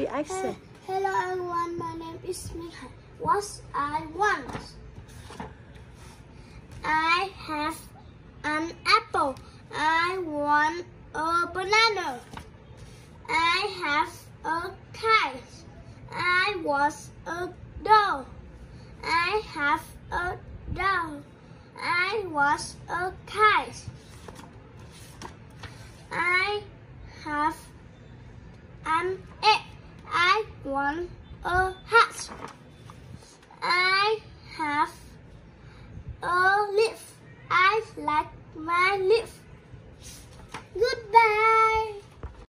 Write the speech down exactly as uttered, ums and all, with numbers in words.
Ready, action. Hello everyone, my name is Minh Hải. What I want? I have an apple. I want a banana. I have a kite. I was a doll. I have a doll. I was a kite. I have an egg. I want a hat.